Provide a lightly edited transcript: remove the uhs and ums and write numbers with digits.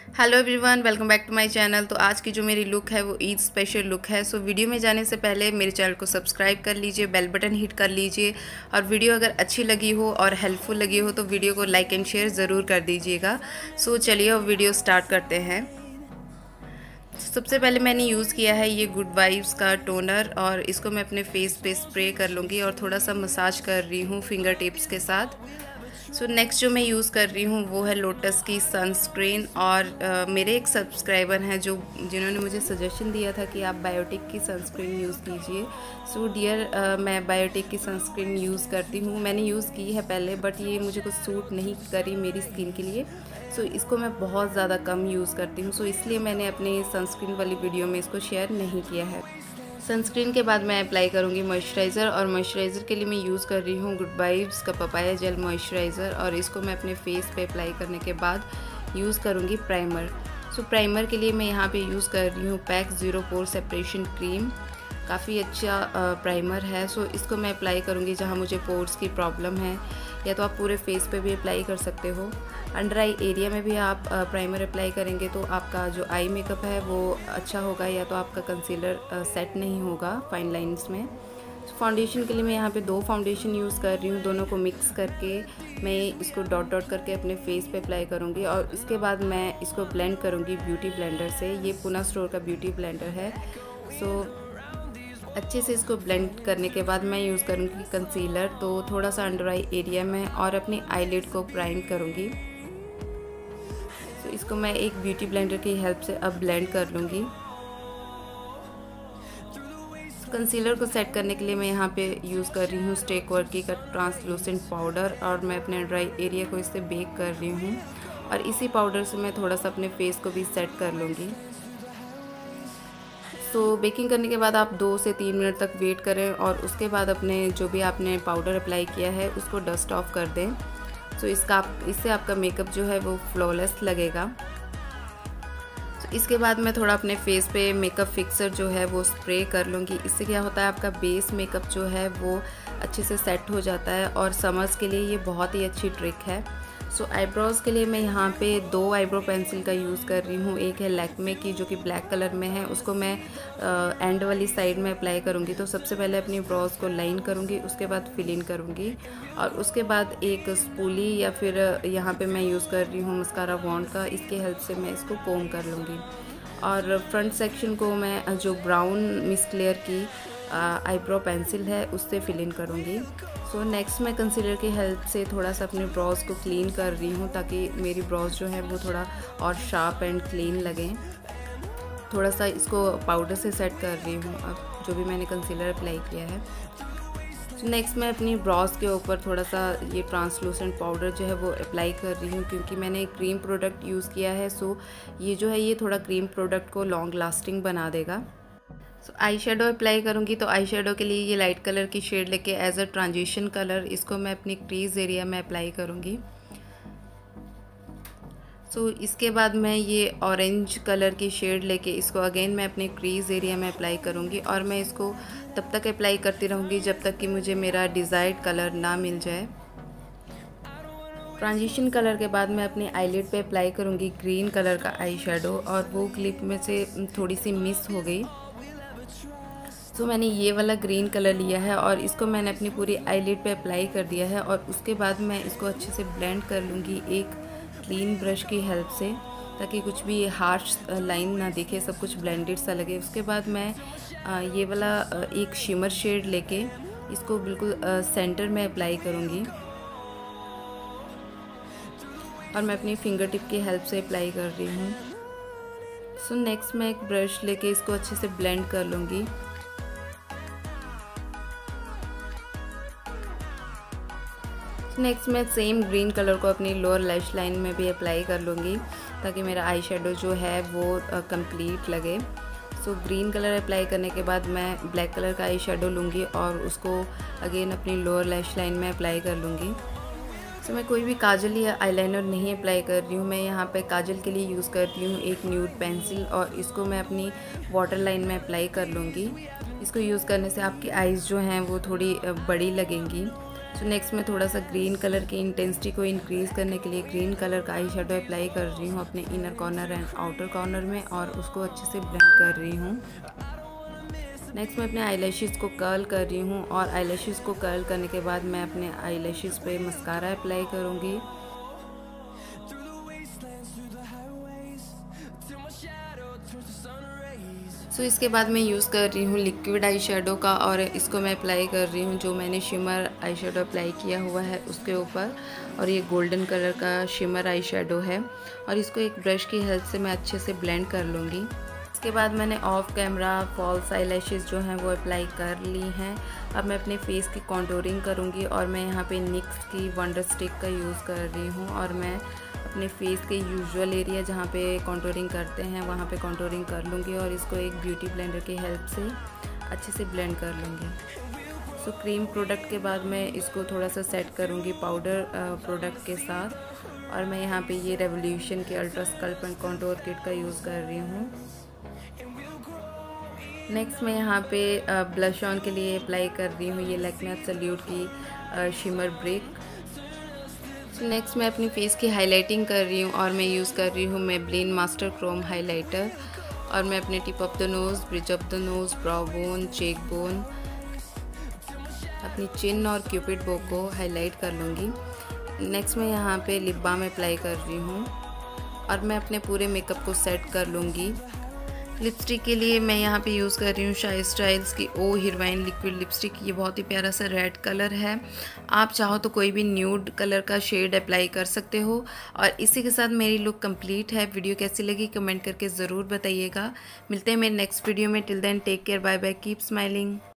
Hello everyone, welcome back to my channel. तो आज की जो मेरी लुक है वो ईद स्पेशल लुक है। सो वीडियो में जाने से पहले मेरे चैनल को सब्सक्राइब कर लीजिए, बेल बटन हिट कर लीजिए और वीडियो अगर अच्छी लगी हो और हेल्पफुल लगी हो तो वीडियो को लाइक एंड शेयर ज़रूर कर दीजिएगा। सो चलिए अब वीडियो स्टार्ट करते हैं। सबसे पहले मैंने यूज़ किया है ये गुड वाइब्स का टोनर और इसको मैं अपने फेस पे स्प्रे कर लूँगी और थोड़ा सा मसाज कर रही हूँ फिंगर टिप्स के साथ। सो नेक्स्ट जो मैं यूज़ कर रही हूँ वो है लोटस की सनस्क्रीन। और मेरे एक सब्सक्राइबर हैं जिन्होंने मुझे सजेशन दिया था कि आप बायोटिक की सनस्क्रीन यूज़ कीजिए। सो डियर, मैं बायोटिक की सनस्क्रीन यूज़ करती हूँ। मैंने यूज़ की है पहले, बट ये मुझे कुछ सूट नहीं करी मेरी स्किन के लिए। सो इसको मैं बहुत ज़्यादा कम यूज़ करती हूँ, सो इसलिए मैंने अपनी सनस्क्रीन वाली वीडियो में इसको शेयर नहीं किया है। सनस्क्रीन के बाद मैं अप्लाई करूँगी मॉइस्चराइज़र और मॉइस्चराइज़र के लिए मैं यूज़ कर रही हूँ गुड वाइब्स का पपाया जेल मॉइस्चराइज़र और इसको मैं अपने फेस पे अप्लाई करने के बाद यूज़ करूँगी प्राइमर। सो प्राइमर के लिए मैं यहाँ पे यूज़ कर रही हूँ पैक 0 पोर सेपरेशन क्रीम। काफ़ी अच्छा प्राइमर है। सो इसको मैं अप्लाई करूँगी जहाँ मुझे पोर्स की प्रॉब्लम है, या तो आप पूरे फेस पे भी अप्लाई कर सकते हो। अंडर आई एरिया में भी आप प्राइमर अप्लाई करेंगे तो आपका जो आई मेकअप है वो अच्छा होगा, या तो आपका कंसीलर सेट नहीं होगा फाइन लाइंस में। फाउंडेशन के लिए मैं यहाँ पे 2 फाउंडेशन यूज़ कर रही हूँ। दोनों को मिक्स करके मैं इसको डॉट डॉट करके अपने फेस पे अप्लाई करूँगी और इसके बाद मैं इसको ब्लेंड करूँगी ब्यूटी ब्लेंडर से। ये पूना स्टोर का ब्यूटी ब्लेंडर है। सो अच्छे से इसको ब्लेंड करने के बाद मैं यूज़ करूँगी कंसीलर, तो थोड़ा सा अंडर आई एरिया में और अपनी आईलिड को प्राइम करूँगी। तो इसको मैं एक ब्यूटी ब्लेंडर की हेल्प से अब ब्लेंड कर लूँगी। कंसीलर को सेट करने के लिए मैं यहाँ पे यूज़ कर रही हूँ स्टेक वर्की का ट्रांसलूसेंट पाउडर और मैं अपने ड्राई एरिया को इससे बेक कर रही हूँ और इसी पाउडर से मैं थोड़ा सा अपने फेस को भी सेट कर लूँगी। तो बेकिंग करने के बाद आप 2 से 3 मिनट तक वेट करें और उसके बाद अपने जो भी आपने पाउडर अप्लाई किया है उसको डस्ट ऑफ कर दें। तो इससे आपका मेकअप जो है वो फ्लॉलेस लगेगा। तो इसके बाद मैं थोड़ा अपने फेस पे मेकअप फिक्सर जो है वो स्प्रे कर लूँगी। इससे क्या होता है, आपका बेस मेकअप जो है वो अच्छे से सेट हो जाता है और समर्स के लिए ये बहुत ही अच्छी ट्रिक है। सो आईब्रोज़ के लिए मैं यहाँ पे 2 आईब्रो पेंसिल का यूज़ कर रही हूँ। एक है लैक्मे की जो कि ब्लैक कलर में है, उसको मैं एंड वाली साइड में अप्लाई करूँगी। तो सबसे पहले अपनी ब्रोज़ को लाइन करूँगी, उसके बाद फिल इन करूँगी और उसके बाद एक स्पूली या फिर यहाँ पे मैं यूज़ कर रही हूँ मस्कारा वॉन्ड का, इसके हेल्प से मैं इसको कोम कर लूँगी। और फ्रंट सेक्शन को मैं जो ब्राउन मिस क्लियर की आईब्रो पेंसिल है उससे फिल इन करूँगी। सो नेक्स्ट मैं कंसीलर की हेल्प से थोड़ा सा अपने ब्रोज़ को क्लीन कर रही हूँ ताकि मेरी ब्रोज़ जो है वो थोड़ा और शार्प एंड क्लीन लगें। थोड़ा सा इसको पाउडर से सेट कर रही हूँ अब जो भी मैंने कंसीलर अप्लाई किया है। नेक्स्ट मैं अपनी ब्रोज़ के ऊपर थोड़ा सा ये ट्रांसलूसेंट पाउडर जो है वो अप्लाई कर रही हूँ क्योंकि मैंने एक क्रीम प्रोडक्ट यूज़ किया है। सो ये जो है ये थोड़ा क्रीम प्रोडक्ट को लॉन्ग लास्टिंग बना देगा। सो आई शेडो अप्लाई करूँगी। तो आई शेडो के लिए ये लाइट कलर की शेड लेके एज अ ट्रांजिशन कलर इसको मैं अपनी क्रीज एरिया में अप्लाई करूँगी। सो इसके बाद मैं ये ऑरेंज कलर की शेड लेके इसको अगेन मैं अपने क्रीज एरिया में अप्लाई करूँगी और मैं इसको तब तक अप्लाई करती रहूँगी जब तक कि मुझे मेरा डिज़ायर्ड कलर ना मिल जाए। ट्रांजिशन कलर के बाद मैं अपने आईलिड पे अप्लाई करूँगी ग्रीन कलर का आई शेडो और वो क्लिप में से थोड़ी सी मिस हो गई। तो मैंने ये वाला ग्रीन कलर लिया है और इसको मैंने अपनी पूरी आईलिड पे अप्लाई कर दिया है और उसके बाद मैं इसको अच्छे से ब्लेंड कर लूँगी एक क्लीन ब्रश की हेल्प से ताकि कुछ भी हार्श लाइन ना दिखे, सब कुछ ब्लेंडेड सा लगे। उसके बाद मैं ये वाला एक शिमर शेड लेके इसको बिल्कुल सेंटर में अप्लाई करूँगी और मैं अपनी फिंगर टिप की हेल्प से अप्लाई कर रही हूँ। सो नेक्स्ट मैं एक ब्रश लेके इसको अच्छे से ब्लेंड कर लूँगी। नेक्स्ट मैं सेम ग्रीन कलर को अपनी लोअर लैश लाइन में भी अप्लाई कर लूँगी ताकि मेरा आई शेडो जो है वो कंप्लीट लगे। सो ग्रीन कलर अप्लाई करने के बाद मैं ब्लैक कलर का आई शेडो लूँगी और उसको अगेन अपनी लोअर लैश लाइन में अप्लाई कर लूँगी। सो मैं कोई भी काजल या आईलाइनर नहीं अप्लाई कर रही हूँ। मैं यहाँ पे काजल के लिए यूज़ कर रही हूँ एक न्यूड पेंसिल और इसको मैं अपनी वाटर लाइन में अप्लाई कर लूँगी। इसको यूज़ करने से आपकी आईज़ जो हैं वो थोड़ी बड़ी लगेंगी। सो नेक्स्ट मैं थोड़ा सा ग्रीन कलर की इंटेंसिटी को इंक्रीज़ करने के लिए ग्रीन कलर का आई शेडो अप्लाई कर रही हूँ अपने inner corner and outer corner में और उसको अच्छे से ब्लेंड कर रही हूँ। नेक्स्ट मैं अपने आईलैशेस को कर्ल कर रही हूँ और आईलैशेस को कर्ल करने के बाद मैं अपने आईलैशेस पे मस्कारा अप्लाई करूँगी। सो इसके बाद मैं यूज़ कर रही हूँ लिक्विड आई शेडो का और इसको मैं अप्लाई कर रही हूँ जो मैंने शिमर आई शेडो अप्लाई किया हुआ है उसके ऊपर। और ये गोल्डन कलर का शिमर आई शेडो है और इसको एक ब्रश की हेल्प से मैं अच्छे से ब्लेंड कर लूँगी। इसके बाद मैंने ऑफ कैमरा फॉल्स आईलैशेस जो हैं वो अप्लाई कर ली हैं। अब मैं अपने फेस की कॉन्टूरिंग करूँगी और मैं यहाँ पे निक्स की वंडर स्टिक का यूज़ कर रही हूँ और मैं अपने फेस के यूजुअल एरिया जहाँ पे कॉन्टूरिंग करते हैं वहाँ पे कॉन्टूरिंग कर लूँगी और इसको एक ब्यूटी ब्लेंडर की हेल्प से अच्छे से ब्लेंड कर लूँगी। सो क्रीम प्रोडक्ट के बाद मैं इसको थोड़ा सा सेट करूँगी पाउडर प्रोडक्ट के साथ और मैं यहाँ पे ये रेवोल्यूशन के ultra sculpt and contour kit का यूज़ कर रही हूँ। नेक्स्ट मैं यहाँ पे ब्लश ऑन के लिए अप्लाई कर रही हूँ ये लैक्मे एब्सोल्यूट की शिमर ब्रिक। नेक्स्ट मैं अपनी फेस की हाइलाइटिंग कर रही हूँ और मैं यूज़ कर रही हूँ मेबलिन मास्टर क्रोम हाइलाइटर और मैं अपने tip of the nose, bridge of the nose, brow bone, cheek bone, अपनी चिन और क्यूपिड बो को हाईलाइट कर लूँगी। नेक्स्ट मैं यहाँ पे लिप बाम अप्लाई कर रही हूँ और मैं अपने पूरे मेकअप को सेट कर लूँगी। लिपस्टिक के लिए मैं यहाँ पे यूज़ कर रही हूँ शाई स्टाइल्स की ओ हीरोइन लिक्विड लिपस्टिक। ये बहुत ही प्यारा सा रेड कलर है, आप चाहो तो कोई भी न्यूड कलर का शेड अप्लाई कर सकते हो। और इसी के साथ मेरी लुक कंप्लीट है। वीडियो कैसी लगी कमेंट करके ज़रूर बताइएगा। मिलते हैं मेरे नेक्स्ट वीडियो में। Till then take care, bye bye, keep smiling.